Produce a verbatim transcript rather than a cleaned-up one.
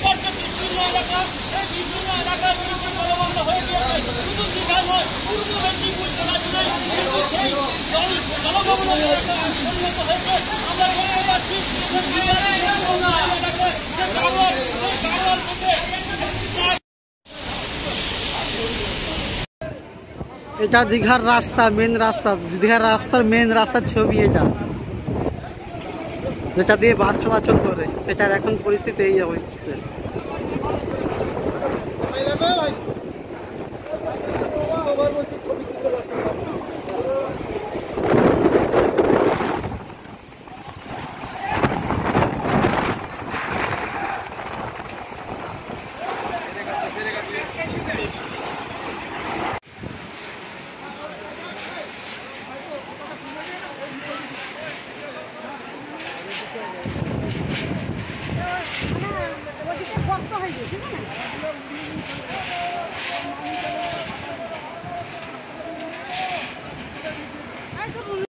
দীঘার যে বিস্তীর্ণ এলাকা, এই বিস্তীর্ণ এলাকার বিরুদ্ধে জলবন্ধ হয়ে গিয়েছে। শুধু দীঘা নয়, পূর্ব মেদিনীপুর জেলা জুড়ে কিন্তু সেই জল জলমগ্ন এলাকায় পরিণত হয়েছে। আমরা দেখতে পাচ্ছি এলাকায় যে গাড়োয়াল, সেই গাড়োয়াল থেকে এটা দীঘার রাস্তা, মেন রাস্তা, দীঘার রাস্তার মেন রাস্তার ছবি এটা, যেটা দিয়ে বাস চলাচল করে, সেটার এখন পরিস্থিতি এই হচ্ছে। ওদিকে কষ্ট হয়ে গেছে না।